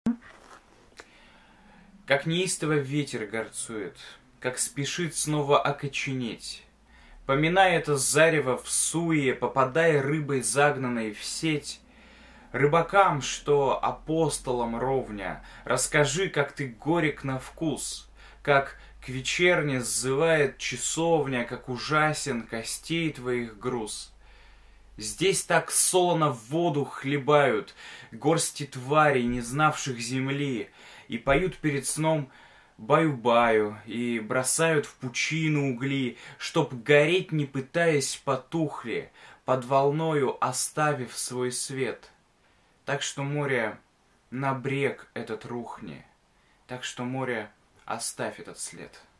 Как неистово ветер горцует, как спешит снова окоченеть. Поминая это зарево в суе, попадая рыбой загнанной в сеть, рыбакам, что апостолам ровня, расскажи, как ты горек на вкус, как к вечерне сзывает часовня, как ужасен костей твоих груз. Здесь так солоно в воду хлебают горсти тварей, не знавших земли, и поют перед сном баю-баю, и бросают в пучину угли, чтоб гореть не пытаясь потухли, под волною оставив свой свет. Так что, море, на брег этот рухни, так что, море, оставь этот след.